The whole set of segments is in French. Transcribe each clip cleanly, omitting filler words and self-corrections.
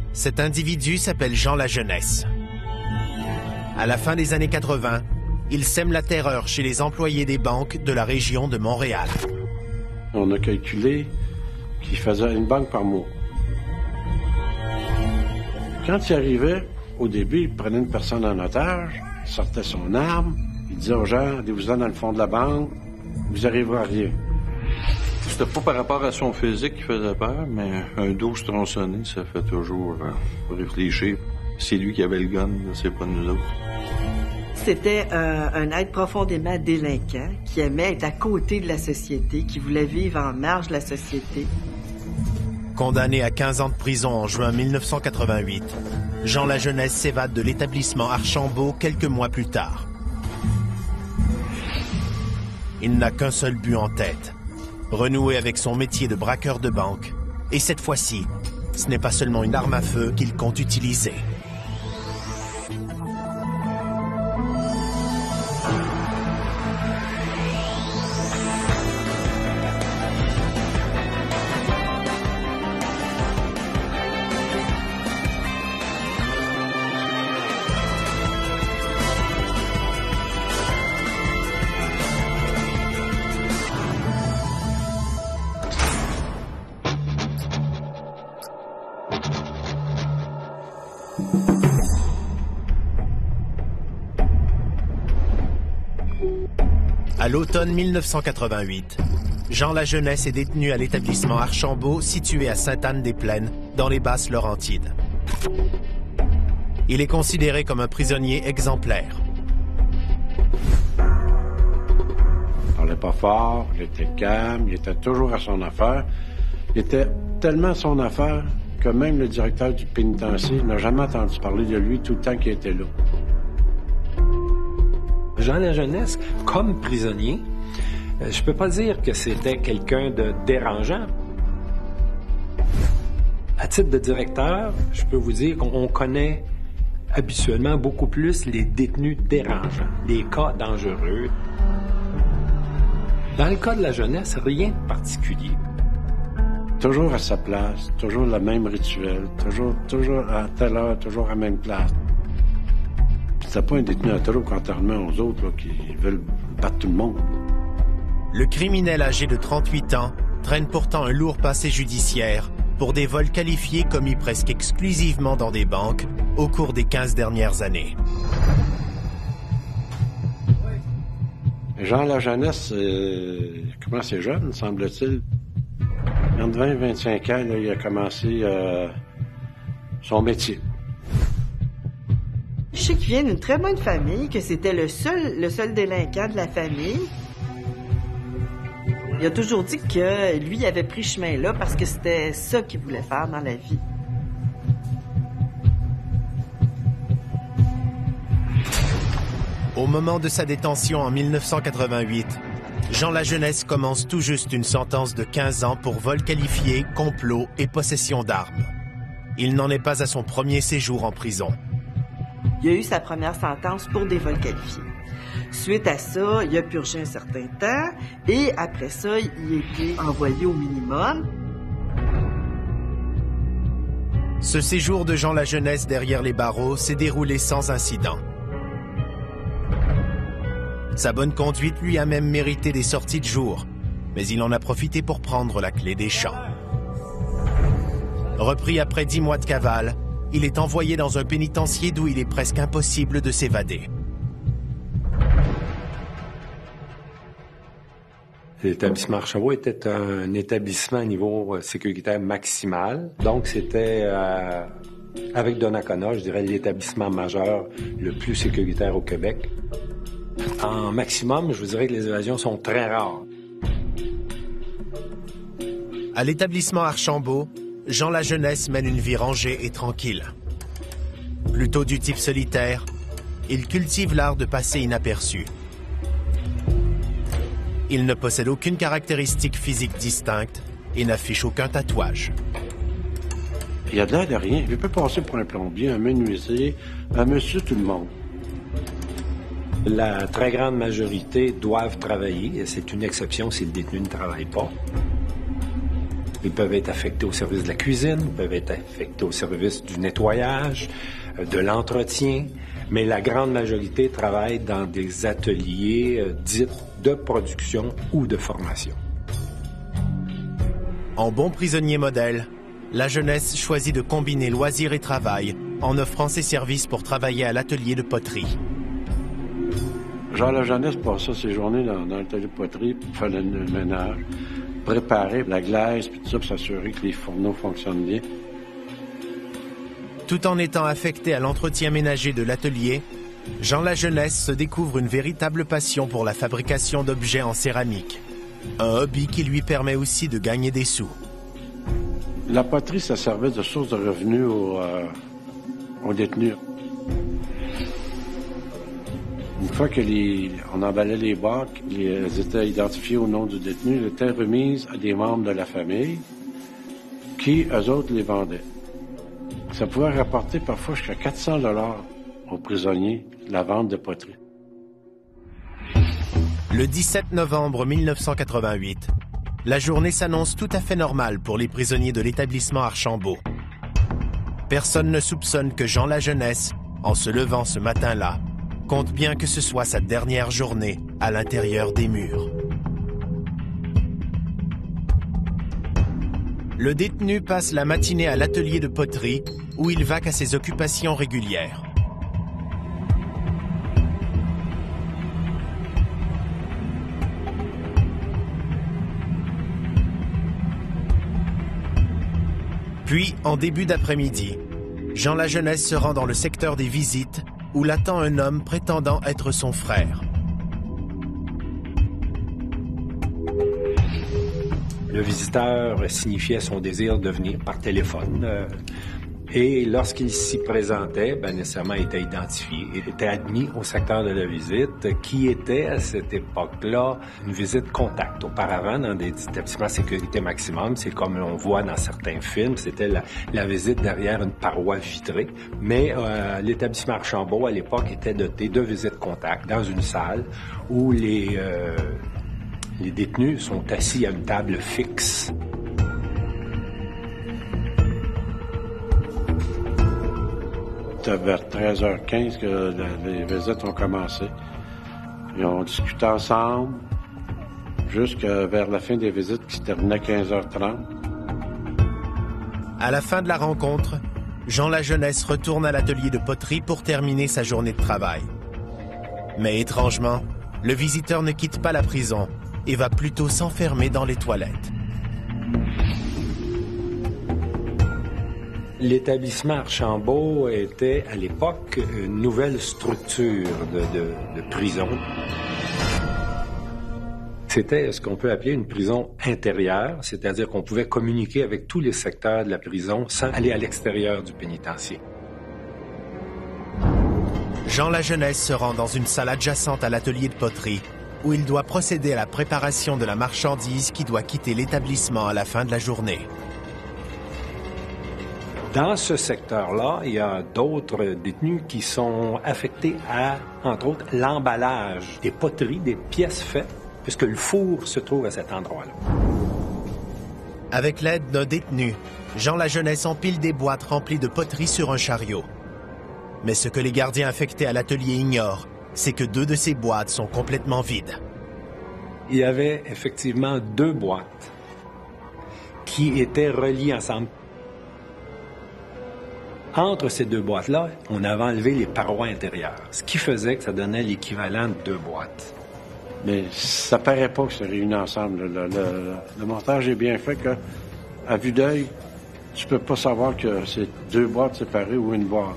Cet individu s'appelle Jean Lajeunesse. À la fin des années 80, il sème la terreur chez les employés des banques de la région de Montréal. On a calculé qu'il faisait une banque par mois. Quand il arrivait, au début, il prenait une personne en otage, sortait son arme, il disait aux gens, allez-vous-en dans le fond de la banque, vous n'arriverez à rien. C'était pas par rapport à son physique qui faisait peur, mais un 12 tronçonné, ça fait toujours réfléchir. C'est lui qui avait le gun, c'est pas nous autres. C'était un être profondément délinquant qui aimait être à côté de la société, qui voulait vivre en marge de la société. Condamné à 15 ans de prison en juin 1988, Jean Lajeunesse s'évade de l'établissement Archambault quelques mois plus tard. Il n'a qu'un seul but en tête, renouer avec son métier de braqueur de banque. Et cette fois-ci, ce n'est pas seulement une arme à feu qu'il compte utiliser. À l'automne 1988, Jean Lajeunesse est détenu à l'établissement Archambault situé à Sainte-Anne-des-Plaines, dans les Basses-Laurentides. Il est considéré comme un prisonnier exemplaire. Il parlait pas fort, il était calme, il était toujours à son affaire. Il était tellement à son affaire que même le directeur du pénitencier n'a jamais entendu parler de lui tout le temps qu'il était là. Jean Lajeunesse, comme prisonnier, je peux pas dire que c'était quelqu'un de dérangeant. À titre de directeur, je peux vous dire qu'on connaît habituellement beaucoup plus les détenus dérangeants, les cas dangereux. Dans le cas de Lajeunesse, rien de particulier. Toujours à sa place, toujours le même rituel, toujours à telle heure, toujours à la même place. C'était pas un détenu à trop contrairement aux autres là, qui veulent battre tout le monde. Le criminel âgé de 38 ans traîne pourtant un lourd passé judiciaire pour des vols qualifiés commis presque exclusivement dans des banques au cours des 15 dernières années. Jean Lajeunesse, comment c'est jeune, semble-t-il. Entre 20 et 25 ans, là, il a commencé son métier. Je sais qu'il vient d'une très bonne famille, que c'était le seul délinquant de la famille. Il a toujours dit que lui avait pris ce chemin-là parce que c'était ça qu'il voulait faire dans la vie. Au moment de sa détention en 1988, Jean Lajeunesse commence tout juste une sentence de 15 ans pour vol qualifié, complot et possession d'armes. Il n'en est pas à son premier séjour en prison. Il a eu sa première sentence pour des vols qualifiés. Suite à ça, il a purgé un certain temps et après ça, il a été envoyé au minimum. Ce séjour de Jean Lajeunesse derrière les barreaux s'est déroulé sans incident. Sa bonne conduite lui a même mérité des sorties de jour, mais il en a profité pour prendre la clé des champs. Repris après 10 mois de cavale, il est envoyé dans un pénitencier d'où il est presque impossible de s'évader. L'établissement Archambault était un établissement à niveau sécuritaire maximal. Donc, c'était, avec Donnacona, je dirais, l'établissement majeur le plus sécuritaire au Québec. En maximum, je vous dirais que les évasions sont très rares. À l'établissement Archambault, Jean Lajeunesse mène une vie rangée et tranquille. Plutôt du type solitaire, il cultive l'art de passer inaperçu. Il ne possède aucune caractéristique physique distincte et n'affiche aucun tatouage. Il a de l'air de rien. Il peut passer pour un plombier, un menuisier, un monsieur tout le monde. La très grande majorité doivent travailler. C'est une exception si le détenu ne travaille pas. Ils peuvent être affectés au service de la cuisine, ils peuvent être affectés au service du nettoyage, de l'entretien, mais la grande majorité travaille dans des ateliers dits de production ou de formation. En bon prisonnier modèle, la jeunesse choisit de combiner loisirs et travail en offrant ses services pour travailler à l'atelier de poterie. Jean La Jeunesse passait ses journées dans l'atelier de poterie pour faire le ménage, préparer la glaise, puis tout ça, pour s'assurer que les fourneaux fonctionnent bien. Tout en étant affecté à l'entretien ménager de l'atelier, Jean La Jeunesse se découvre une véritable passion pour la fabrication d'objets en céramique. Un hobby qui lui permet aussi de gagner des sous. La poterie, ça servait de source de revenus aux détenus. Une fois que on emballait les bacs, elles étaient identifiées au nom du détenu, elles étaient remises à des membres de la famille qui, eux autres, les vendaient. Ça pouvait rapporter parfois jusqu'à 400 $ aux prisonniers, la vente de poterie. Le 17 novembre 1988, la journée s'annonce tout à fait normale pour les prisonniers de l'établissement Archambault. Personne ne soupçonne que Jean La Jeunesse, en se levant ce matin-là, compte bien que ce soit sa dernière journée à l'intérieur des murs. Le détenu passe la matinée à l'atelier de poterie où il vaque à ses occupations régulières. Puis, en début d'après-midi, Jean La Jeunesse se rend dans le secteur des visites où l'attend un homme prétendant être son frère. Le visiteur signifiait son désir de venir par téléphone. Et lorsqu'il s'y présentait, nécessairement il était identifié. Il était admis au secteur de la visite, qui était à cette époque-là une visite contact. Auparavant, dans des établissements à sécurité maximum, c'est comme on voit dans certains films, c'était la visite derrière une paroi vitrée. Mais l'établissement Archambault, à l'époque, était doté de visites contact dans une salle où les détenus sont assis à une table fixe. C'était vers 13h15 que les visites ont commencé. Ils ont discuté ensemble jusqu'à vers la fin des visites qui se terminaient à 15h30. À la fin de la rencontre, Jean La Jeunesse retourne à l'atelier de poterie pour terminer sa journée de travail. Mais étrangement, le visiteur ne quitte pas la prison et va plutôt s'enfermer dans les toilettes. L'établissement Archambault était, à l'époque, une nouvelle structure de prison. C'était ce qu'on peut appeler une prison intérieure, c'est-à-dire qu'on pouvait communiquer avec tous les secteurs de la prison sans aller à l'extérieur du pénitencier. Jean La Jeunesse se rend dans une salle adjacente à l'atelier de poterie où il doit procéder à la préparation de la marchandise qui doit quitter l'établissement à la fin de la journée. Dans ce secteur-là, il y a d'autres détenus qui sont affectés à, entre autres, l'emballage des poteries, des pièces faites, puisque le four se trouve à cet endroit-là. Avec l'aide d'un détenu, Jean La Jeunesse empile des boîtes remplies de poterie sur un chariot. Mais ce que les gardiens affectés à l'atelier ignorent, c'est que 2 de ces boîtes sont complètement vides. Il y avait effectivement 2 boîtes qui étaient reliées ensemble. Entre ces 2 boîtes-là, on avait enlevé les parois intérieures, ce qui faisait que ça donnait l'équivalent de 2 boîtes. Mais ça paraît pas que c'est réuni ensemble. Le montage est bien fait que, à vue d'œil, tu peux pas savoir que c'est 2 boîtes séparées ou une boîte.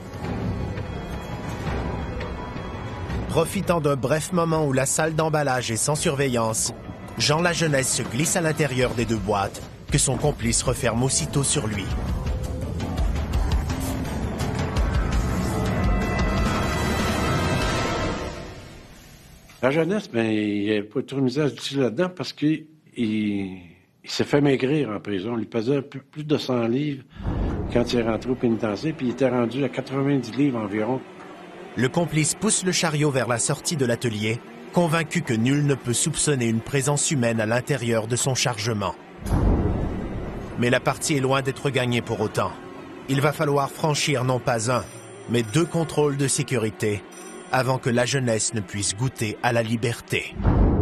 Profitant d'un bref moment où la salle d'emballage est sans surveillance, Jean La Jeunesse se glisse à l'intérieur des 2 boîtes, que son complice referme aussitôt sur lui. La Jeunesse, il n'a pas trop misé à se là-dedans parce qu'il s'est fait maigrir en prison. Il pesait plus de 100 livres quand il est rentré au pénitencier, puis il était rendu à 90 livres environ. Le complice pousse le chariot vers la sortie de l'atelier, convaincu que nul ne peut soupçonner une présence humaine à l'intérieur de son chargement. Mais la partie est loin d'être gagnée pour autant. Il va falloir franchir non pas un, mais 2 contrôles de sécurité avant que la jeunesse ne puisse goûter à la liberté.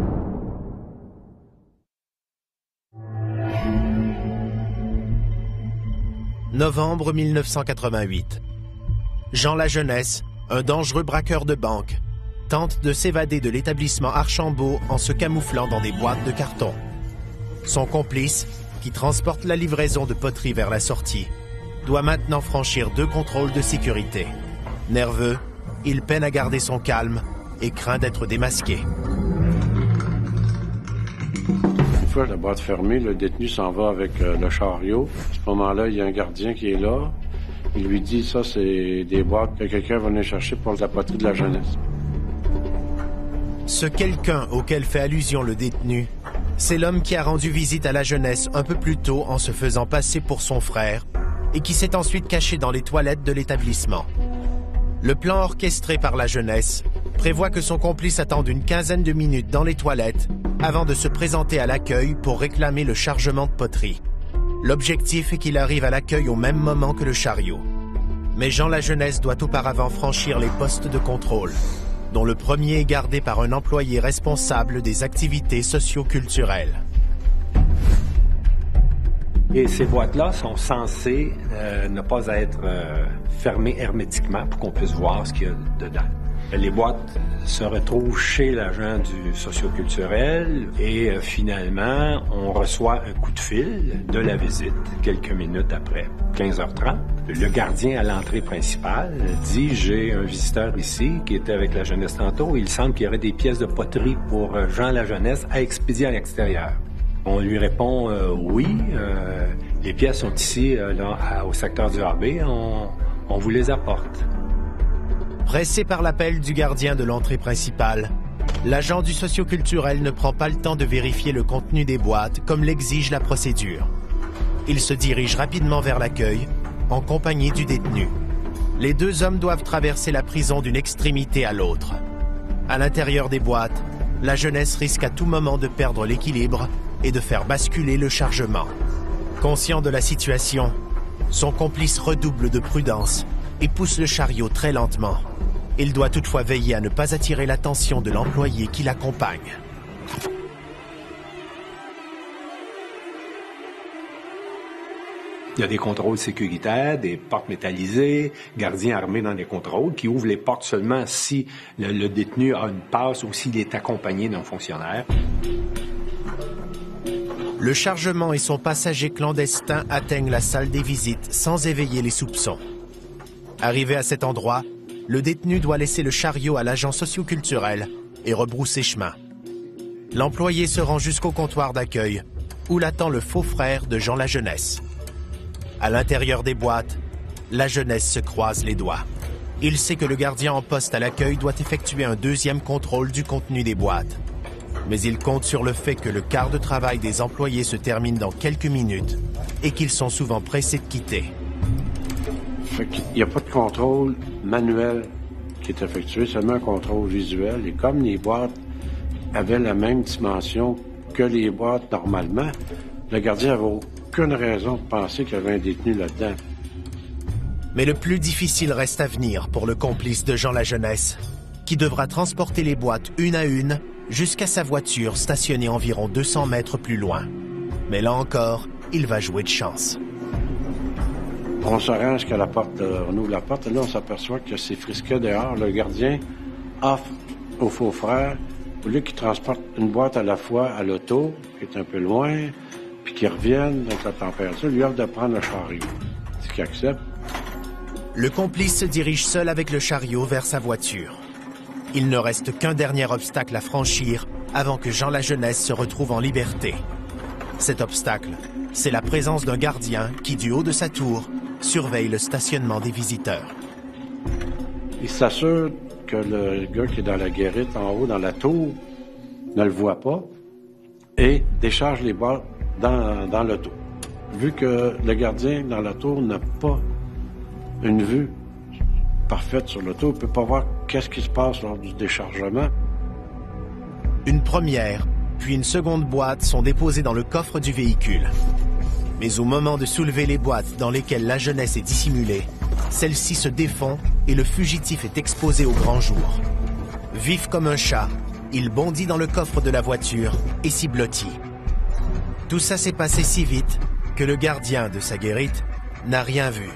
Novembre 1988. Jean Lajeunesse, un dangereux braqueur de banque, tente de s'évader de l'établissement Archambault en se camouflant dans des boîtes de carton. Son complice, qui transporte la livraison de poterie vers la sortie, doit maintenant franchir 2 contrôles de sécurité. Nerveux, il peine à garder son calme et craint d'être démasqué. Une fois la boîte fermée, le détenu s'en va avec le chariot. À ce moment-là, il y a un gardien qui est là. Il lui dit, ça, c'est des boîtes que quelqu'un va venir chercher pour la poterie de la jeunesse. Ce quelqu'un auquel fait allusion le détenu, c'est l'homme qui a rendu visite à la jeunesse un peu plus tôt en se faisant passer pour son frère et qui s'est ensuite caché dans les toilettes de l'établissement. Le plan orchestré par la jeunesse prévoit que son complice attende une quinzaine de minutes dans les toilettes avant de se présenter à l'accueil pour réclamer le chargement de poterie. L'objectif est qu'il arrive à l'accueil au même moment que le chariot. Mais Jean Lajeunesse doit auparavant franchir les postes de contrôle, dont le premier est gardé par un employé responsable des activités socio-culturelles. Et ces boîtes-là sont censées ne pas être fermées hermétiquement pour qu'on puisse voir ce qu'il y a dedans. Les boîtes se retrouvent chez l'agent du socio-culturel et finalement, on reçoit un coup de fil de la visite quelques minutes après, 15h30. Le gardien à l'entrée principale dit « J'ai un visiteur ici qui était avec la jeunesse tantôt. Il semble qu'il y aurait des pièces de poterie pour Jean Lajeunesse à expédier à l'extérieur. » On lui répond oui, les pièces sont ici au secteur du AB, on vous les apporte. Pressé par l'appel du gardien de l'entrée principale, l'agent du socio-culturel ne prend pas le temps de vérifier le contenu des boîtes comme l'exige la procédure. Il se dirige rapidement vers l'accueil, en compagnie du détenu. Les 2 hommes doivent traverser la prison d'une extrémité à l'autre. À l'intérieur des boîtes, la jeunesse risque à tout moment de perdre l'équilibre et de faire basculer le chargement. Conscient de la situation, son complice redouble de prudence et pousse le chariot très lentement. Il doit toutefois veiller à ne pas attirer l'attention de l'employé qui l'accompagne. Il y a des contrôles sécuritaires, des portes métallisées, gardiens armés dans les contrôles qui ouvrent les portes seulement si le détenu a une passe ou s'il est accompagné d'un fonctionnaire. Le chargement et son passager clandestin atteignent la salle des visites sans éveiller les soupçons. Arrivé à cet endroit, le détenu doit laisser le chariot à l'agent socio-culturel et rebrousser chemin. L'employé se rend jusqu'au comptoir d'accueil, où l'attend le faux frère de Jean Lajeunesse. À l'intérieur des boîtes, la jeunesse se croise les doigts. Il sait que le gardien en poste à l'accueil doit effectuer un 2e contrôle du contenu des boîtes. Mais il compte sur le fait que le quart de travail des employés se termine dans quelques minutes et qu'ils sont souvent pressés de quitter. Fait qu'il n'y a pas de contrôle manuel qui est effectué, seulement un contrôle visuel. Et comme les boîtes avaient la même dimension que les boîtes normalement, le gardien n'avait aucune raison de penser qu'il y avait un détenu là-dedans. Mais le plus difficile reste à venir pour le complice de Jean Lajeunesse, qui devra transporter les boîtes une à une jusqu'à sa voiture stationnée environ 200 mètres plus loin. Mais là encore, il va jouer de chance. On se rend jusqu'à la porte, on ouvre la porte, et là, on s'aperçoit que c'est frisqué dehors. Le gardien offre au faux frère, au lieu qu'il transporte une boîte à la fois à l'auto, qui est un peu loin, puis qu'il revienne avec la température, lui offre de prendre le chariot. Ce qu'il accepte. Le complice se dirige seul avec le chariot vers sa voiture. Il ne reste qu'un dernier obstacle à franchir avant que Jean Lajeunesse se retrouve en liberté. Cet obstacle, c'est la présence d'un gardien qui, du haut de sa tour, surveille le stationnement des visiteurs. Il s'assure que le gars qui est dans la guérite en haut, dans la tour, ne le voit pas et décharge les boîtes dans l'auto. Vu que le gardien dans la tour n'a pas une vue parfaite sur l'auto, il ne peut pas voir qu'est-ce qui se passe lors du déchargement. Une première, puis une seconde boîte sont déposées dans le coffre du véhicule. Mais au moment de soulever les boîtes dans lesquelles la jeunesse est dissimulée, celles-ci se défont et le fugitif est exposé au grand jour. Vif comme un chat, il bondit dans le coffre de la voiture et s'y blottit. Tout ça s'est passé si vite que le gardien de sa guérite n'a rien vu.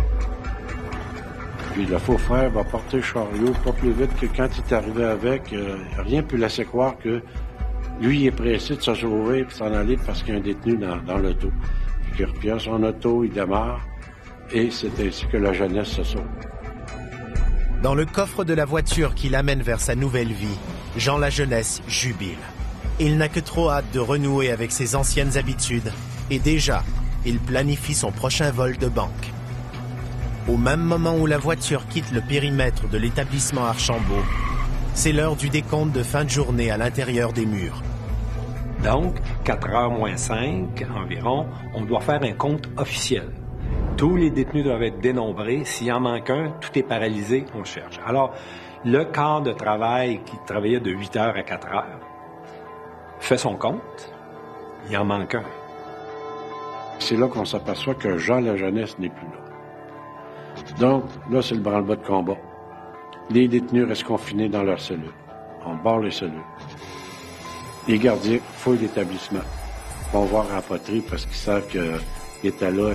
Puis le faux frère va porter le chariot pas plus vite que quand il est arrivé avec. Rien ne peut laisser croire que lui, il est pressé de se sauver et de s'en aller parce qu'il y a un détenu dans l'auto. Puis qu'il repère son auto, il démarre et c'est ainsi que la jeunesse se sauve. Dans le coffre de la voiture qui l'amène vers sa nouvelle vie, Jean la jeunesse jubile. Il n'a que trop hâte de renouer avec ses anciennes habitudes et déjà, il planifie son prochain vol de banque. Au même moment où la voiture quitte le périmètre de l'établissement Archambault, c'est l'heure du décompte de fin de journée à l'intérieur des murs. Donc, 4h moins 5 environ, on doit faire un compte officiel. Tous les détenus doivent être dénombrés. S'il en manque un, tout est paralysé, on le cherche. Alors, le quart de travail qui travaillait de 8h à 4h fait son compte, il en manque un. C'est là qu'on s'aperçoit que Jean la jeunesse n'est plus là. Donc, là, c'est le branle-bas de combat. Les détenus restent confinés dans leurs cellules. On barre les cellules. Les gardiens fouillent l'établissement. Ils vont voir en poterie parce qu'ils savent qu'il était là.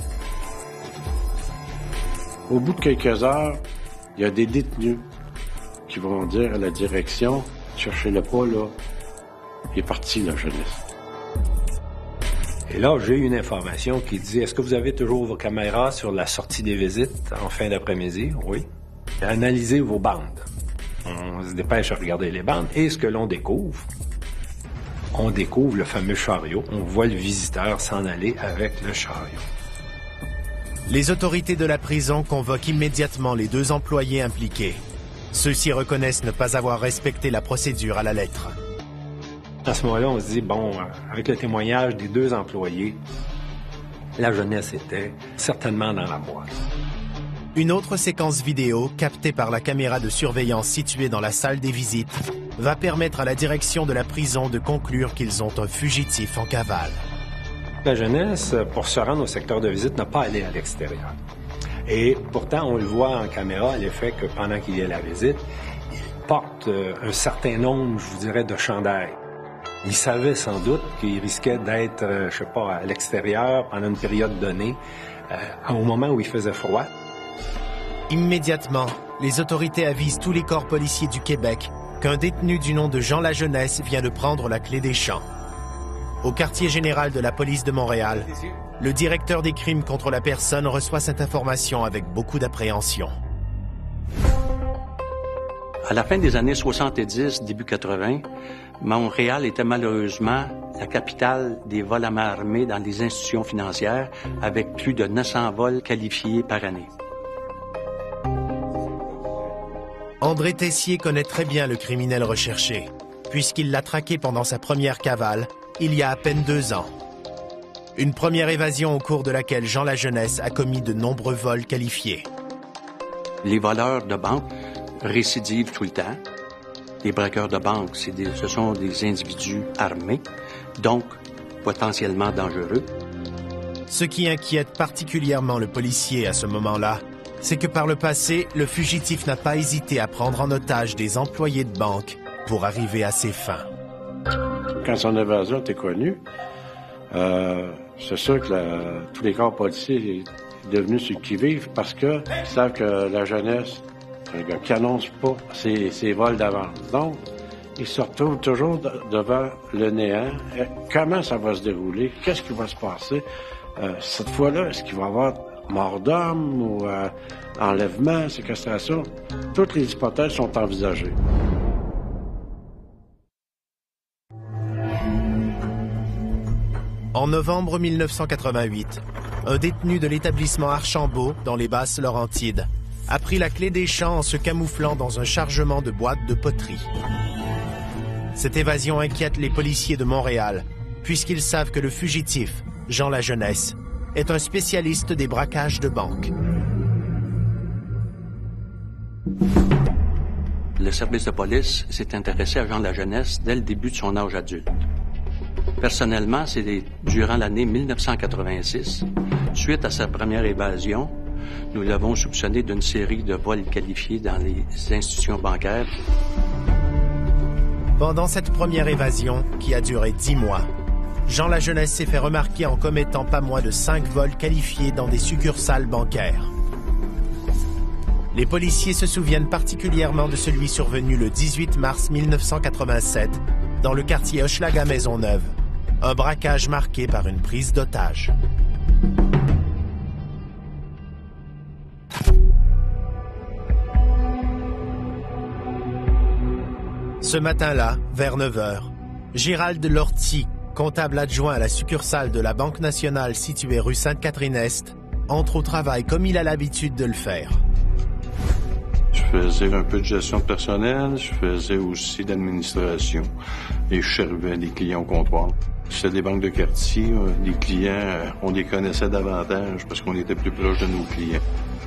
Au bout de quelques heures, il y a des détenus qui vont dire à la direction, cherchez-le pas, là. Il est parti, la jeunesse. Et là, j'ai une information qui dit, est-ce que vous avez toujours vos caméras sur la sortie des visites en fin d'après-midi? Oui. Analysez vos bandes. On se dépêche à regarder les bandes. Et ce que l'on découvre, on découvre le fameux chariot. On voit le visiteur s'en aller avec le chariot. Les autorités de la prison convoquent immédiatement les 2 employés impliqués. Ceux-ci reconnaissent ne pas avoir respecté la procédure à la lettre. À ce moment-là, on se dit, bon, avec le témoignage des 2 employés, la jeunesse était certainement dans la boîte. Une autre séquence vidéo, captée par la caméra de surveillance située dans la salle des visites, va permettre à la direction de la prison de conclure qu'ils ont un fugitif en cavale. La jeunesse, pour se rendre au secteur de visite, n'a pas allé à l'extérieur. Et pourtant, on le voit en caméra, à l'effet que pendant qu'il y a la visite, il porte un certain nombre, je vous dirais, de chandails. Il savait sans doute qu'il risquait d'être, je sais pas, à l'extérieur pendant une période donnée, au moment où il faisait froid. Immédiatement, les autorités avisent tous les corps policiers du Québec qu'un détenu du nom de Jean la jeunesse vient de prendre la clé des champs. Au quartier général de la police de Montréal, le directeur des crimes contre la personne reçoit cette information avec beaucoup d'appréhension. À la fin des années 70, début 80, Montréal était malheureusement la capitale des vols à main armée dans les institutions financières, avec plus de 900 vols qualifiés par année. André Tessier connaît très bien le criminel recherché, puisqu'il l'a traqué pendant sa première cavale, il y a à peine 2 ans. Une première évasion au cours de laquelle Jean la jeunesse a commis de nombreux vols qualifiés. Les voleurs de banque récidivent tout le temps. Les braqueurs de banque, ce sont des individus armés, donc potentiellement dangereux. Ce qui inquiète particulièrement le policier à ce moment-là, c'est que par le passé, le fugitif n'a pas hésité à prendre en otage des employés de banque pour arriver à ses fins. Quand son évasion était connue, c'est sûr que tous les corps policiers sont devenus sur le qui-vive parce qu'ils savent que la jeunesse, c'est un gars qui n'annonce pas ses vols d'avance. Donc, ils se retrouvent toujours devant le néant. Et comment ça va se dérouler? Qu'est-ce qui va se passer? Cette fois-là, est-ce qu'il va y avoir mort d'homme ou enlèvement, séquestration? Toutes les hypothèses sont envisagées. En novembre 1988, un détenu de l'établissement Archambault, dans les Basses-Laurentides, a pris la clé des champs en se camouflant dans un chargement de boîtes de poterie. Cette évasion inquiète les policiers de Montréal, puisqu'ils savent que le fugitif, Jean la jeunesse, est un spécialiste des braquages de banque. Le service de police s'est intéressé à Jean la jeunesse dès le début de son âge adulte. Personnellement, c'est durant l'année 1986, suite à sa première évasion, nous l'avons soupçonné d'une série de vols qualifiés dans les institutions bancaires. Pendant cette première évasion, qui a duré 10 mois, Jean Lajeunesse s'est fait remarquer en commettant pas moins de 5 vols qualifiés dans des succursales bancaires. Les policiers se souviennent particulièrement de celui survenu le 18 mars 1987 dans le quartier Hochelaga-Maisonneuve, un braquage marqué par une prise d'otage. Ce matin-là, vers 9 h, Gérald Lortie, comptable adjoint à la succursale de la Banque nationale située rue Sainte-Catherine-Est, entre au travail comme il a l'habitude de le faire. Je faisais un peu de gestion de personnel, je faisais aussi d'administration et je servais des clients au comptoir. C'était des banques de quartier, les clients, on les connaissait davantage parce qu'on était plus proche de nos clients.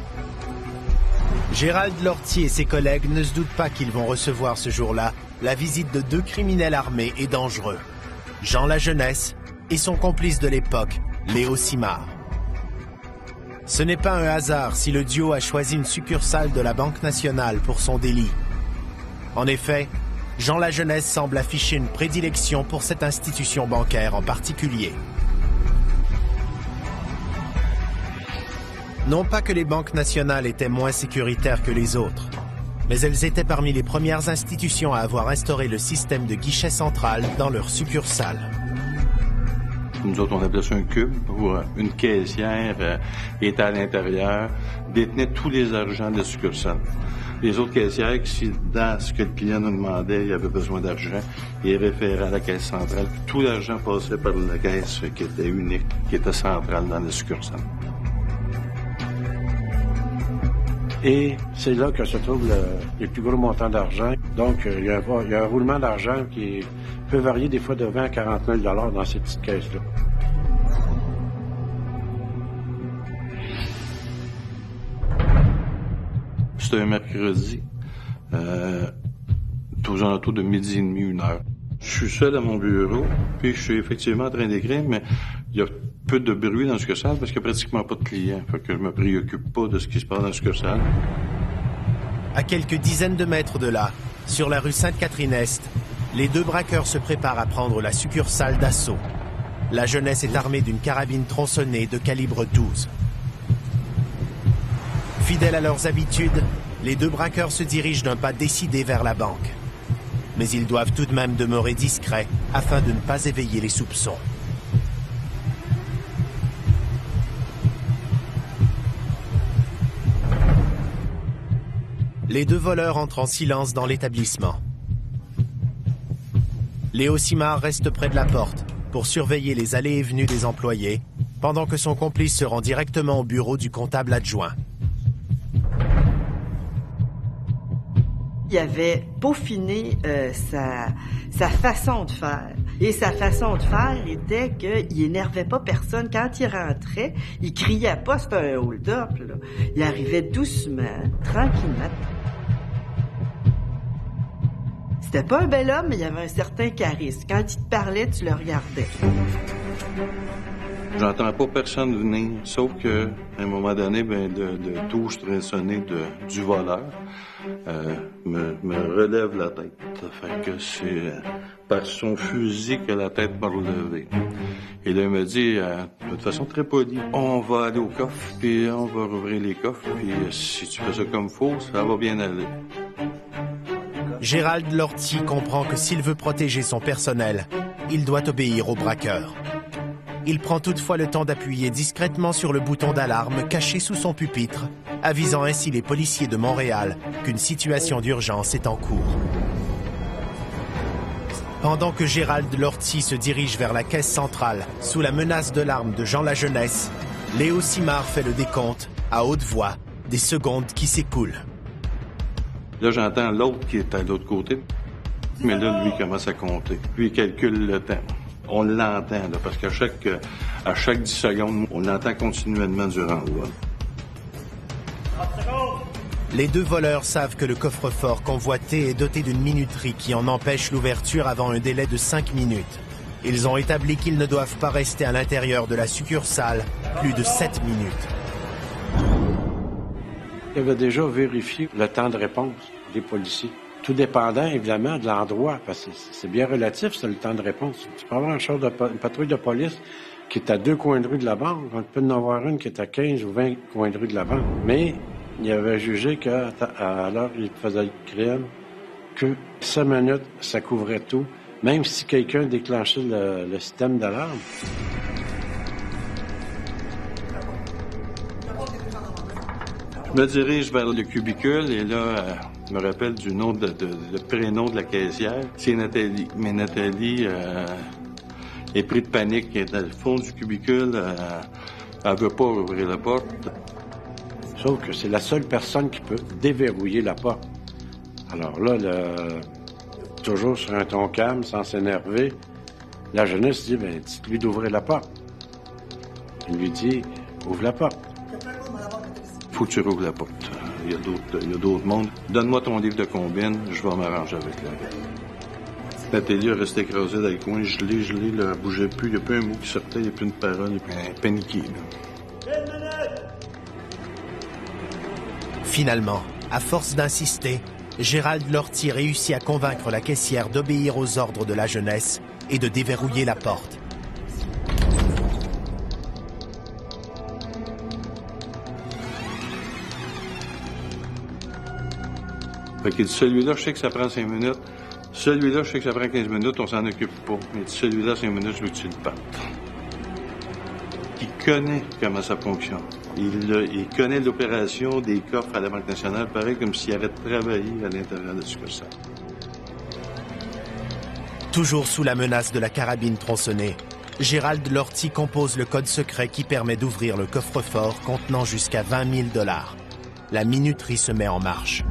Gérald Lortie et ses collègues ne se doutent pas qu'ils vont recevoir ce jour-là la visite de 2 criminels armés et dangereux, Jean Lajeunesse et son complice de l'époque, Léo Simard. Ce n'est pas un hasard si le duo a choisi une succursale de la Banque nationale pour son délit. En effet, Jean Lajeunesse semble afficher une prédilection pour cette institution bancaire en particulier. Non pas que les banques nationales étaient moins sécuritaires que les autres, mais elles étaient parmi les premières institutions à avoir instauré le système de guichet central dans leurs succursales. Nous autres, on appelait ça un cube, où une caissière était à l'intérieur, détenait tous les argents de la succursale. Les autres caissières, si dans ce que le client nous demandait, il y avait besoin d'argent, ils référaient à la caisse centrale. Tout l'argent passait par la caisse qui était unique, qui était centrale dans la succursale. Et c'est là que se trouvent les plus gros montants d'argent. Donc, il y a un roulement d'argent qui peut varier des fois de 20 à 40 000 $ dans ces petites caisses-là. C'était un mercredi, aux alentours de 12h30, 1h. Je suis seul à mon bureau, puis je suis effectivement en train d'écrire, mais il y a peu de bruit dans la succursale parce qu'il n'y a pratiquement pas de clients. Fait que je me préoccupe pas de ce qui se passe dans la succursale. À quelques dizaines de mètres de là, sur la rue Sainte-Catherine-Est, les 2 braqueurs se préparent à prendre la succursale d'assaut. Lajeunesse est armée d'une carabine tronçonnée de calibre 12. Fidèles à leurs habitudes, les 2 braqueurs se dirigent d'un pas décidé vers la banque. Mais ils doivent tout de même demeurer discrets afin de ne pas éveiller les soupçons. Les 2 voleurs entrent en silence dans l'établissement. Léo Simard reste près de la porte pour surveiller les allées et venues des employés, pendant que son complice se rend directement au bureau du comptable adjoint. Il avait peaufiné sa façon de faire. Et sa façon de faire était qu'il énervait pas personne. Quand il rentrait, il criait pas, c'était un hold-up, là. Il arrivait doucement, tranquillement. C'était pas un bel homme, mais il avait un certain charisme. Quand il te parlait, tu le regardais. J'entends pas personne venir, sauf que à un moment donné, de touche tronçonnée du voleur me relève la tête. Fait que c'est par son fusil que la tête m'a relevé. Et là, il me dit, de façon très polie, on va aller au coffre, puis on va rouvrir les coffres, puis si tu fais ça comme faut, ça va bien aller. Gérald Lortie comprend que s'il veut protéger son personnel, il doit obéir au braqueur. Il prend toutefois le temps d'appuyer discrètement sur le bouton d'alarme caché sous son pupitre, avisant ainsi les policiers de Montréal qu'une situation d'urgence est en cours. Pendant que Gérald Lortie se dirige vers la caisse centrale sous la menace de l'arme de Jean Lajeunesse, Léo Simard fait le décompte, à haute voix, des secondes qui s'écoulent. Là, j'entends l'autre qui est à l'autre côté, mais là, lui, il commence à compter. Lui, il calcule le temps. On l'entend, là, parce qu'à chaque 10 secondes, on l'entend continuellement durant le vol. Les 2 voleurs savent que le coffre-fort convoité est doté d'une minuterie qui en empêche l'ouverture avant un délai de 5 minutes. Ils ont établi qu'ils ne doivent pas rester à l'intérieur de la succursale plus de 7 minutes. Il avait déjà vérifié le temps de réponse des policiers. Tout dépendant, évidemment, de l'endroit, parce que c'est bien relatif, c'est le temps de réponse. Tu peux avoir une patrouille de police qui est à 2 coins de rue de la banque. On peut en avoir une qui est à 15 ou 20 coins de rue de la banque. Mais il avait jugé qu'à l'heure où il faisait le crime, que 5 minutes, ça couvrait tout, même si quelqu'un déclenchait le système d'alarme. Je me dirige vers le cubicule et là, je me rappelle du nom le prénom de la caissière. C'est Nathalie. Mais Nathalie est prise de panique. Elle est dans le fond du cubicule. Elle veut pas ouvrir la porte. Sauf que c'est la seule personne qui peut déverrouiller la porte. Alors là, toujours sur un ton calme, sans s'énerver, la jeunesse dit, ben, dites-lui d'ouvrir la porte. Il lui dit, ouvre la porte. Faut que tu rouvres la porte. Il y a d'autres mondes. Donne-moi ton livre de combine, je vais m'arranger avec la gars. Nathalie a resté écrasée dans le coin, gelée, elle bougeait plus, il n'y a plus un mot qui sortait, il n'y a plus une parole, elle est paniquée. Finalement, à force d'insister, Gérald Lortie réussit à convaincre la caissière d'obéir aux ordres de la jeunesse et de déverrouiller la porte. Fait qu'il dit, celui-là, je sais que ça prend 5 minutes. Celui-là, je sais que ça prend 15 minutes, on s'en occupe pas. Mais celui-là, 5 minutes, je veux que tu le partes. Il connaît comment ça fonctionne. Il connaît l'opération des coffres à la Banque nationale, pareil comme s'il avait travaillé à l'intérieur de la succursale. Toujours sous la menace de la carabine tronçonnée, Gérald Lortie compose le code secret qui permet d'ouvrir le coffre-fort contenant jusqu'à 20 000 $. La minuterie se met en marche.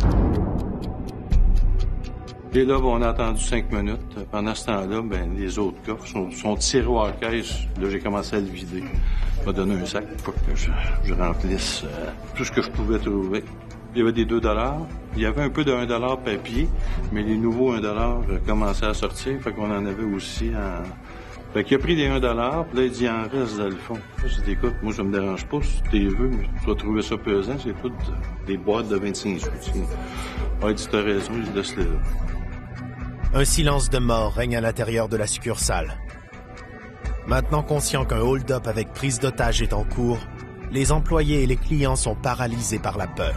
Et là, on a attendu 5 minutes. Pendant ce temps-là, les autres coffres sont tiroirs à caisse. Là, j'ai commencé à le vider. Je m'a donné un sac pour que je remplisse tout ce que je pouvais trouver. Il y avait des 2 $. Il y avait un peu de 1 $ papier, mais les nouveaux 1 $ commençaient à sortir. Fait qu'on en avait aussi en... Fait qu'il a pris les 1 $, puis là, il dit, il en reste dans le fond. J'ai dit, écoute, moi, ça me dérange pas si tu les veux, mais tu vas trouver ça pesant. C'est toutes des boîtes de 25 sous. Il dit, t'as raison, je laisse-les là. Un silence de mort règne à l'intérieur de la succursale. Maintenant conscient qu'un hold-up avec prise d'otage est en cours, les employés et les clients sont paralysés par la peur.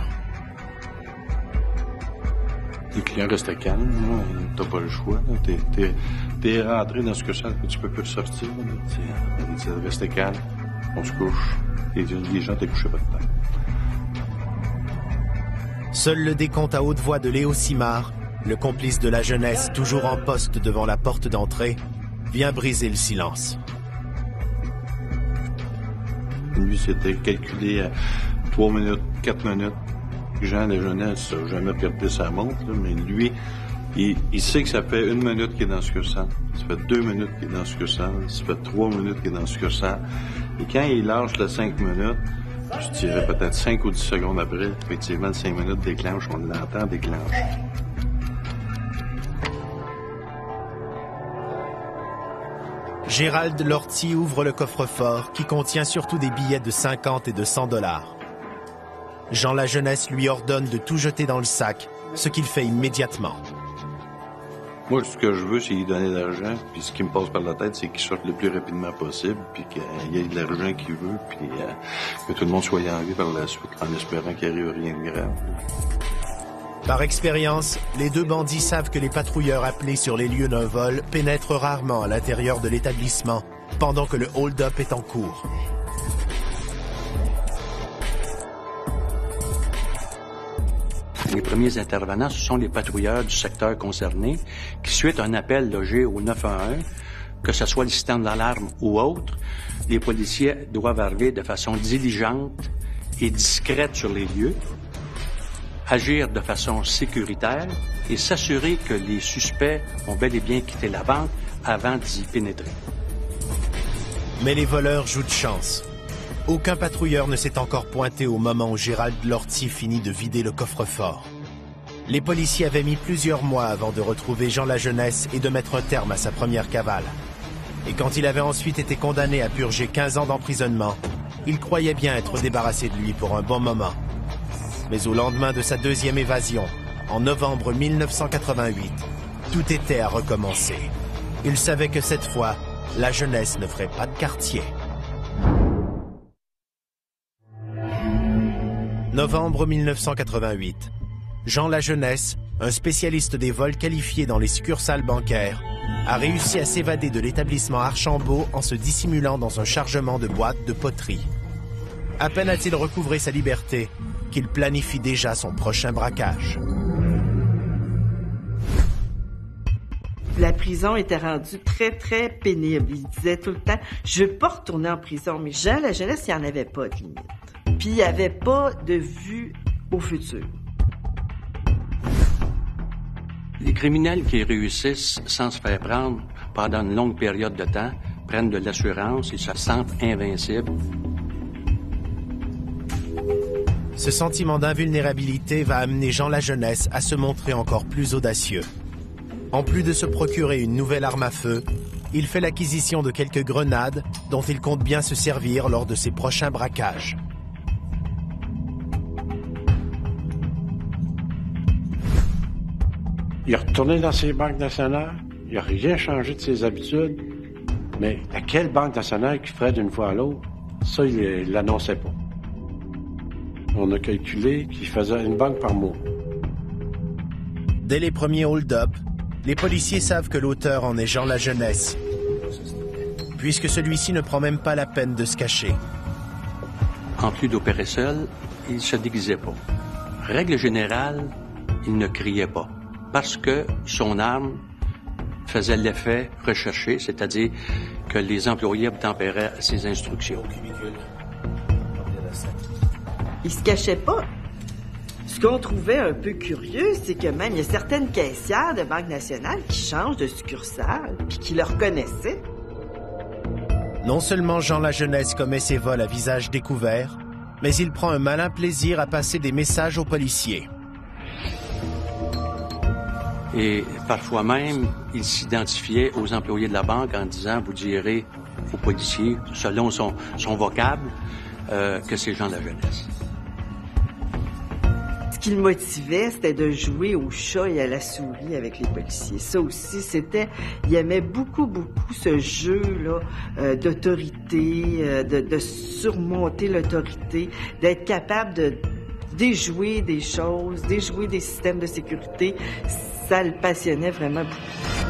Les clients restaient calmes, t'as pas le choix. T'es rentré dans la succursale, tu peux plus sortir. Restez calme, on se couche. Les gens t'es couché par terre. Seul le décompte à haute voix de Léo Simard, le complice de la jeunesse toujours en poste devant la porte d'entrée, vient briser le silence. Lui, c'était calculé à 3 minutes, 4 minutes. Jean, la jeunesse, n'a jamais regardé sa montre, là, mais lui, il sait que ça fait 1 minute qu'il est dans le succursale. Ça fait 2 minutes qu'il est dans le succursale. Ça fait 3 minutes qu'il est dans le succursale. Et quand il lâche les 5 minutes, je dirais peut-être 5 ou 10 secondes après, effectivement, le 5 minutes déclenche, on l'entend déclenche. Gérald Lortie ouvre le coffre-fort qui contient surtout des billets de 50 et de 100 $. Jean Lajeunesse lui ordonne de tout jeter dans le sac, ce qu'il fait immédiatement. Moi, ce que je veux, c'est lui donner de l'argent, puis ce qui me passe par la tête, c'est qu'il sorte le plus rapidement possible, puis qu'il y ait de l'argent qu'il veut, puis que tout le monde soit en vie par la suite, en espérant qu'il arrive rien de grave. Par expérience, les deux bandits savent que les patrouilleurs appelés sur les lieux d'un vol pénètrent rarement à l'intérieur de l'établissement pendant que le hold-up est en cours. Les premiers intervenants, ce sont les patrouilleurs du secteur concerné qui, suite à un appel logé au 911, que ce soit le système d'alarme ou autre, les policiers doivent arriver de façon diligente et discrète sur les lieux, agir de façon sécuritaire et s'assurer que les suspects ont bel et bien quitté la banque avant d'y pénétrer. Mais les voleurs jouent de chance. Aucun patrouilleur ne s'est encore pointé au moment où Gérald Lortie finit de vider le coffre-fort. Les policiers avaient mis plusieurs mois avant de retrouver Jean Lajeunesse et de mettre un terme à sa première cavale. Et quand il avait ensuite été condamné à purger 15 ans d'emprisonnement, il croyait bien être débarrassé de lui pour un bon moment. Mais au lendemain de sa deuxième évasion, en novembre 1988, tout était à recommencer. Il savait que cette fois, la jeunesse ne ferait pas de quartier. Novembre 1988. Jean Lajeunesse, un spécialiste des vols qualifiés dans les succursales bancaires, a réussi à s'évader de l'établissement Archambault en se dissimulant dans un chargement de boîtes de poterie. À peine a-t-il recouvré sa liberté qu'il planifie déjà son prochain braquage. La prison était rendue très, très pénible. Il disait tout le temps, je veux pas retourner en prison. Mais Jean Lajeunesse, il n'y en avait pas de limite. Puis il n'y avait pas de vue au futur. Les criminels qui réussissent sans se faire prendre pendant une longue période de temps prennent de l'assurance et se sentent invincibles. Ce sentiment d'invulnérabilité va amener Jean Lajeunesse à se montrer encore plus audacieux. En plus de se procurer une nouvelle arme à feu, il fait l'acquisition de quelques grenades dont il compte bien se servir lors de ses prochains braquages. Il est retourné dans ses banques nationales, il n'a rien changé de ses habitudes, mais à quelle banque nationale qu'il ferait d'une fois à l'autre, ça, il ne l'annonçait pas. On a calculé qu'il faisait une banque par mois. Dès les premiers hold-up, les policiers savent que l'auteur en est Jean Lajeunesse, puisque celui-ci ne prend même pas la peine de se cacher. En plus d'opérer seul, il ne se déguisait pas. Règle générale, il ne criait pas, parce que son arme faisait l'effet recherché, c'est-à-dire que les employés obtempéraient à ses instructions. Il se cachait pas. Ce qu'on trouvait un peu curieux, c'est que même il y a certaines caissières de Banque nationale qui changent de succursale puis qui le reconnaissaient. Non seulement Jean Lajeunesse commet ses vols à visage découvert, mais il prend un malin plaisir à passer des messages aux policiers. Et parfois même, il s'identifiait aux employés de la banque en disant, vous direz aux policiers, selon son vocable, que c'est Jean Lajeunesse. Ce qui le motivait, c'était de jouer au chat et à la souris avec les policiers. Ça aussi, il aimait beaucoup ce jeu-là d'autorité, de surmonter l'autorité, d'être capable de déjouer des choses, déjouer des systèmes de sécurité. Ça le passionnait vraiment beaucoup.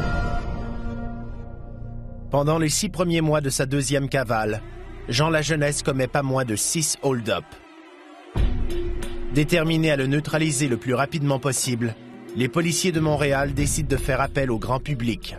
Pendant les 6 premiers mois de sa deuxième cavale, Jean Lajeunesse commet pas moins de 6 hold-up. Déterminés à le neutraliser le plus rapidement possible, les policiers de Montréal décident de faire appel au grand public.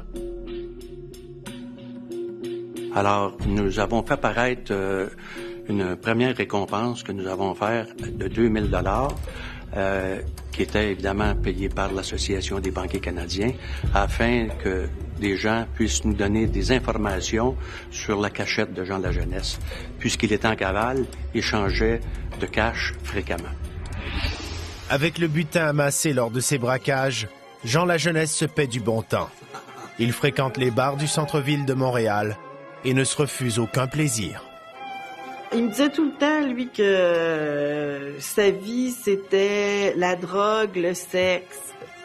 Alors, nous avons fait paraître une première récompense que nous avons offerte de 2000 $, qui était évidemment payée par l'Association des banquiers canadiens, afin que des gens puissent nous donner des informations sur la cachette de Jean Lajeunesse. Puisqu'il était en cavale, il changeait de cache fréquemment. Avec le butin amassé lors de ses braquages, Jean Lajeunesse se paie du bon temps. Il fréquente les bars du centre-ville de Montréal et ne se refuse aucun plaisir. Il me disait tout le temps, lui, que sa vie, c'était la drogue, le sexe,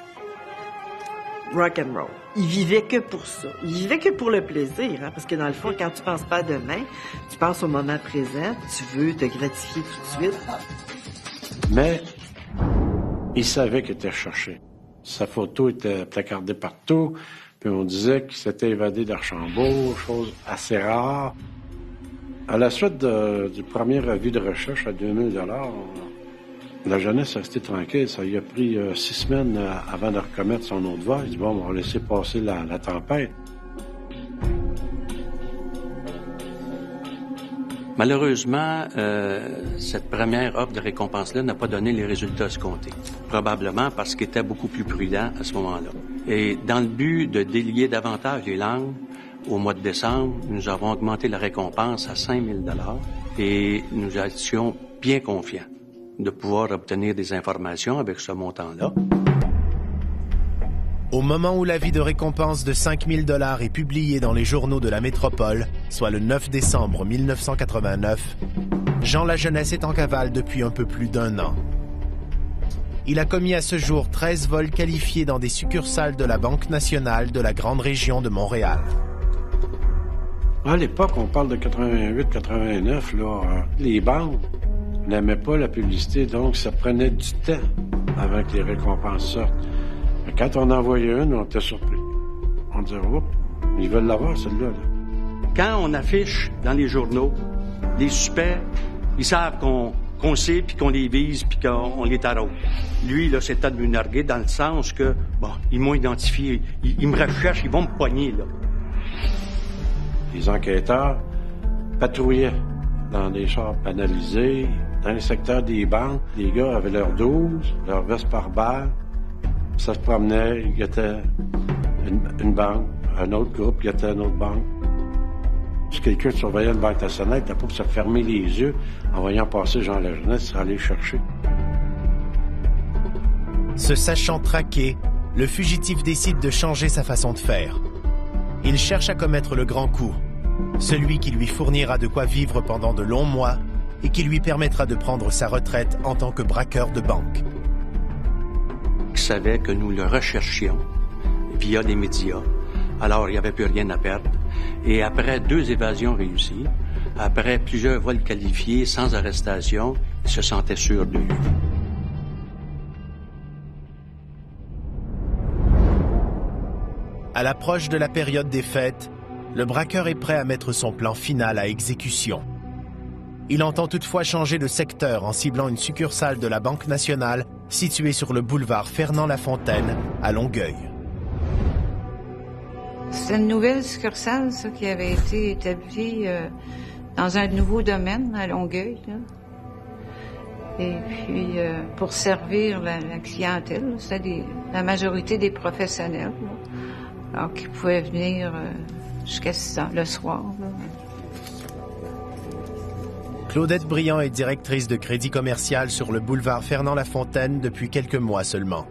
rock and roll. Il vivait que pour ça. Il vivait que pour le plaisir, hein, parce que dans le fond, quand tu penses pas à demain, tu penses au moment présent, tu veux te gratifier tout de suite. Mais il savait qu'il était recherché. Sa photo était placardée partout, puis on disait qu'il s'était évadé d'Archambault, chose assez rare. À la suite du premier avis de recherche à 2000 $, la jeunesse est restée tranquille. Ça lui a pris 6 semaines avant de recommettre son autre vol. Il dit, bon, on va laisser passer la tempête. Malheureusement, cette première offre de récompense-là n'a pas donné les résultats escomptés. Probablement parce qu'il était beaucoup plus prudent à ce moment-là. Et dans le but de délier davantage les langues, au mois de décembre, nous avons augmenté la récompense à 5000 $ et nous étions bien confiants de pouvoir obtenir des informations avec ce montant-là. Au moment où l'avis de récompense de 5 000 $ est publié dans les journaux de la métropole, soit le 9 décembre 1989, Jean Lajeunesse est en cavale depuis un peu plus d'1 an. Il a commis à ce jour 13 vols qualifiés dans des succursales de la Banque nationale de la grande région de Montréal. À l'époque, on parle de 88-89, là, les banques n'aimaient pas la publicité, donc ça prenait du temps avant que les récompenses sortent. Mais quand on envoyait une, on était surpris. On disait, oups, ils veulent l'avoir, celle-là. Là. Quand on affiche dans les journaux les suspects, ils savent qu'on sait, puis qu'on les vise, puis qu'on les taraude. Lui, là, c'était de me narguer dans le sens que, bon, ils m'ont identifié, ils me recherchent, ils vont me poigner, là. Les enquêteurs patrouillaient dans des chars banalisés, dans les secteurs des banques. Les gars avaient leur 12, leur veste par balle. Ça se promenait, ils guettaient une banque, un autre groupe guettait une autre banque. Si quelqu'un surveillait une banque nationale, t'as pas pour se fermer les yeux en voyant passer Jean Lajeunesse, aller le chercher. Se sachant traqué, le fugitif décide de changer sa façon de faire. Il cherche à commettre le grand coup, celui qui lui fournira de quoi vivre pendant de longs mois et qui lui permettra de prendre sa retraite en tant que braqueur de banque. Il savait que nous le recherchions via les médias, alors il n'y avait plus rien à perdre. Et après 2 évasions réussies, après plusieurs vols qualifiés sans arrestation, il se sentait sûr de lui. À l'approche de la période des fêtes, le braqueur est prêt à mettre son plan final à exécution. Il entend toutefois changer de secteur en ciblant une succursale de la Banque nationale située sur le boulevard Fernand-Lafontaine à Longueuil. C'est une nouvelle succursale, ça, qui avait été établie dans un nouveau domaine à Longueuil, là. Et puis, pour servir la clientèle, c'était la majorité des professionnels, là. Alors, qui pouvaient venir jusqu'à 6 ans le soir, là. Claudette Briand est directrice de crédit commercial sur le boulevard Fernand-Lafontaine depuis quelques mois seulement.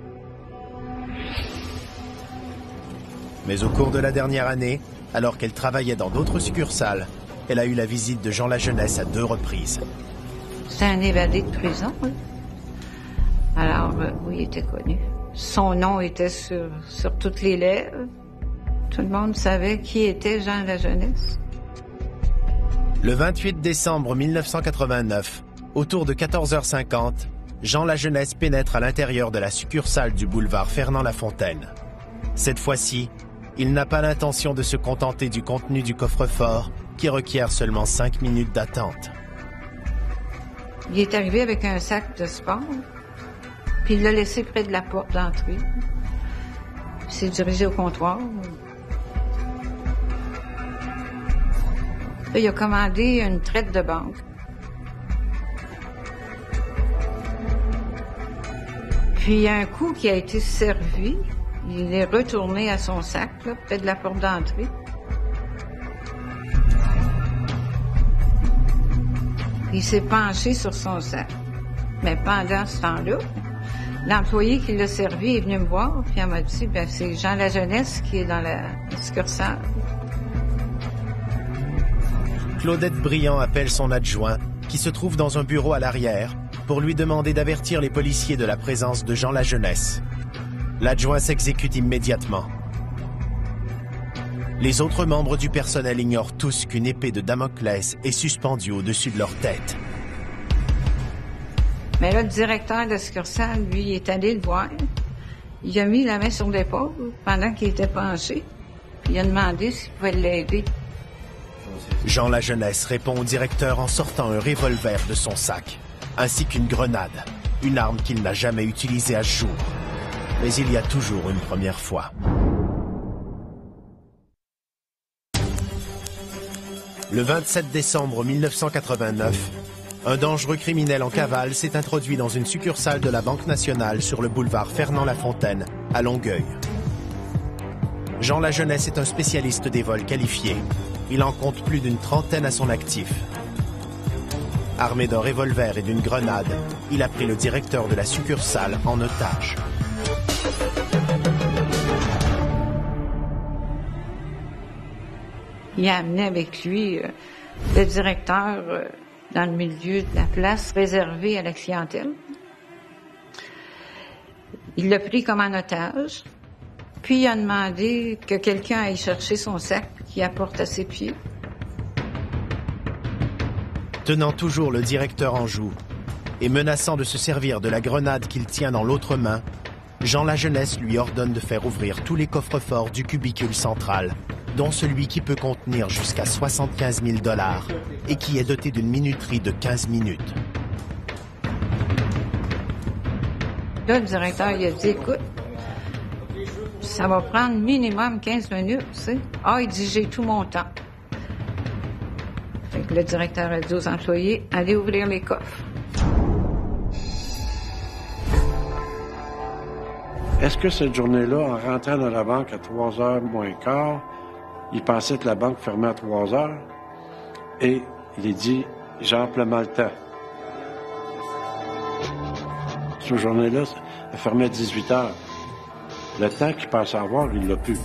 Mais au cours de la dernière année, alors qu'elle travaillait dans d'autres succursales, elle a eu la visite de Jean Lajeunesse à 2 reprises. C'est un évadé de prison, là. Alors, oui, il était connu. Son nom était sur toutes les lèvres. Tout le monde savait qui était Jean Lajeunesse. Le 28 décembre 1989, autour de 14h50, Jean Lajeunesse pénètre à l'intérieur de la succursale du boulevard Fernand-Lafontaine. Cette fois-ci, il n'a pas l'intention de se contenter du contenu du coffre-fort, qui requiert seulement 5 minutes d'attente. Il est arrivé avec un sac de sport, puis il l'a laissé près de la porte d'entrée. Il s'est dirigé au comptoir. Là, il a commandé une traite de banque. Puis il y a un coup qui a été servi. Il est retourné à son sac, là, près de la porte d'entrée. Il s'est penché sur son sac. Mais pendant ce temps-là, l'employé qui l'a servi est venu me voir, puis elle m'a dit, ben c'est Jean Lajeunesse qui est dans la succursale. Claudette Briand appelle son adjoint, qui se trouve dans un bureau à l'arrière, pour lui demander d'avertir les policiers de la présence de Jean Lajeunesse. L'adjoint s'exécute immédiatement. Les autres membres du personnel ignorent tous qu'une épée de Damoclès est suspendue au-dessus de leur tête. Mais là, le directeur de la succursale, lui, il est allé le voir. Il a mis la main sur l'épaule pendant qu'il était penché. Puis il a demandé s'il pouvait l'aider. Jean Lajeunesse répond au directeur en sortant un revolver de son sac, ainsi qu'une grenade, une arme qu'il n'a jamais utilisée à ce jour. Mais il y a toujours une première fois. Le 27 décembre 1989, un dangereux criminel en cavale s'est introduit dans une succursale de la Banque nationale sur le boulevard Fernand-Lafontaine, à Longueuil. Jean Lajeunesse est un spécialiste des vols qualifiés. Il en compte plus d'une trentaine à son actif. Armé d'un revolver et d'une grenade, il a pris le directeur de la succursale en otage. Il a amené avec lui le directeur dans le milieu de la place réservée à la clientèle. Il l'a pris comme en otage, puis il a demandé que quelqu'un aille chercher son sac qu'il apporte à ses pieds. Tenant toujours le directeur en joue et menaçant de se servir de la grenade qu'il tient dans l'autre main, Jean Lajeunesse lui ordonne de faire ouvrir tous les coffres-forts du cubicule central, dont celui qui peut contenir jusqu'à 75 000 $ et qui est doté d'une minuterie de 15 minutes. Là, le directeur, il a dit, écoute, ça va prendre minimum 15 minutes, tu sais. Ah, il dit, j'ai tout mon temps. Fait que le directeur a dit aux employés, allez ouvrir les coffres. Est-ce que cette journée-là, en rentrant dans la banque à 3h moins quart, il pensait que la banque fermait à 3h et il a dit, j'ai amplement le temps. Cette journée-là, elle fermait à 18h. Le temps qu'il pensait avoir, il l'a plus.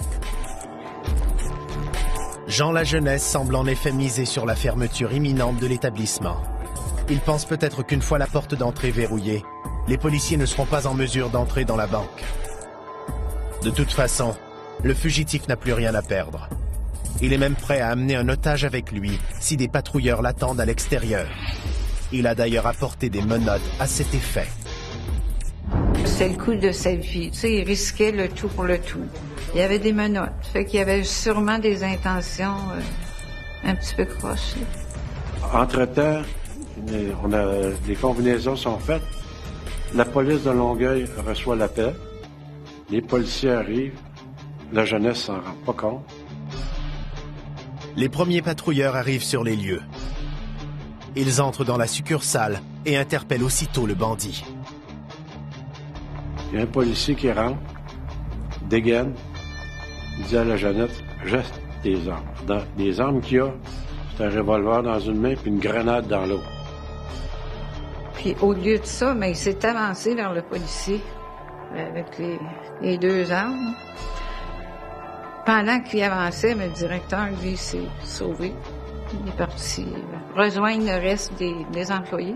Jean Lajeunesse semble en effet miser sur la fermeture imminente de l'établissement. Il pense peut-être qu'une fois la porte d'entrée verrouillée, les policiers ne seront pas en mesure d'entrer dans la banque. De toute façon, le fugitif n'a plus rien à perdre. Il est même prêt à amener un otage avec lui si des patrouilleurs l'attendent à l'extérieur. Il a d'ailleurs apporté des menottes à cet effet. C'est le coup de sa vie. Tu sais, il risquait le tout pour le tout. Il y avait des menottes. Fait qu'il y avait sûrement des intentions un petit peu croches. Entre-temps, les combinaisons sont faites. La police de Longueuil reçoit l'appel. Les policiers arrivent. La jeunesse s'en rend pas compte. Les premiers patrouilleurs arrivent sur les lieux. Ils entrent dans la succursale et interpellent aussitôt le bandit. Il y a un policier qui rentre, dégaine, il dit à la jeunesse, jette tes armes. Dans les armes qu'il y a, c'est un revolver dans une main puis une grenade dans l'autre. Puis au lieu de ça, mais il s'est avancé vers le policier avec les deux armes. Pendant qu'il avançait, mais le directeur, lui, s'est sauvé. Il est parti rejoindre le reste des employés.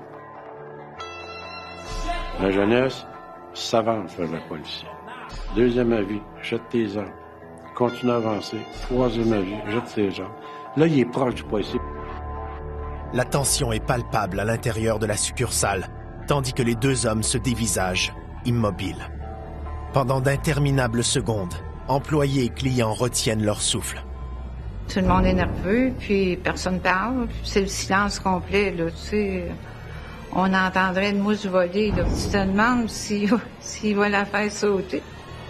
La jeunesse s'avance vers le policier. Deuxième avis, jette tes armes. Continue à avancer. Troisième avis, jette tes armes. Là, il est proche du policier. La tension est palpable à l'intérieur de la succursale, tandis que les deux hommes se dévisagent, immobiles. Pendant d'interminables secondes, employés et clients retiennent leur souffle. Tout le monde est nerveux, puis personne parle. C'est le silence complet, là, tu sais. On entendrait une mouche voler, là. Tu te demandes s'il va la faire sauter.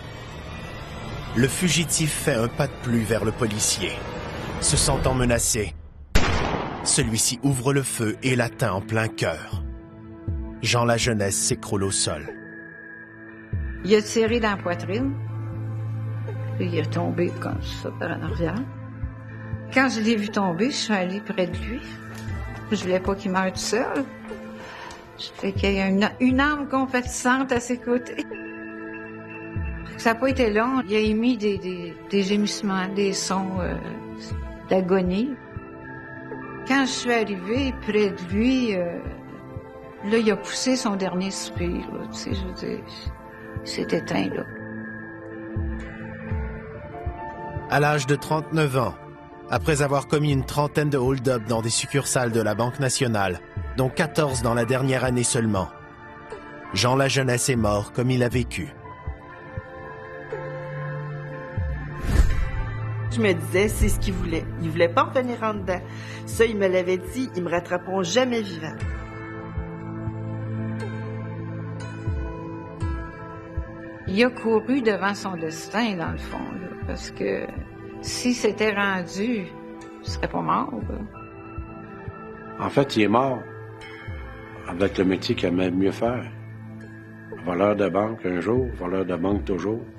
Le fugitif fait un pas de plus vers le policier. Se sentant menacé, celui-ci ouvre le feu et l'atteint en plein cœur. Jean Lajeunesse s'écroule au sol. Il a tiré dans la poitrine. Puis il est tombé comme ça par en arrière. Quand je l'ai vu tomber, je suis allée près de lui. Je voulais pas qu'il meure tout seul. Je fais qu'il y a une arme compatissante à ses côtés. Ça n'a pas été long. Il a émis des gémissements, des sons d'agonie. Quand je suis arrivée près de lui, là, il a poussé son dernier soupir. Là, tu sais, je veux dire, il s'est éteint, là. À l'âge de 39 ans, après avoir commis une trentaine de hold-up dans des succursales de la Banque nationale, dont 14 dans la dernière année seulement, Jean Lajeunesse est mort comme il a vécu. Je me disais, c'est ce qu'il voulait. Il voulait pas revenir en dedans. Ça, il me l'avait dit, ils me rattraperont jamais vivant. Il a couru devant son destin, dans le fond, là, parce que s'il s'était rendu, il serait pas mort, là. En fait, il est mort avec le métier qu'il aimait mieux faire. Voleur de banque un jour, voleur de banque toujours.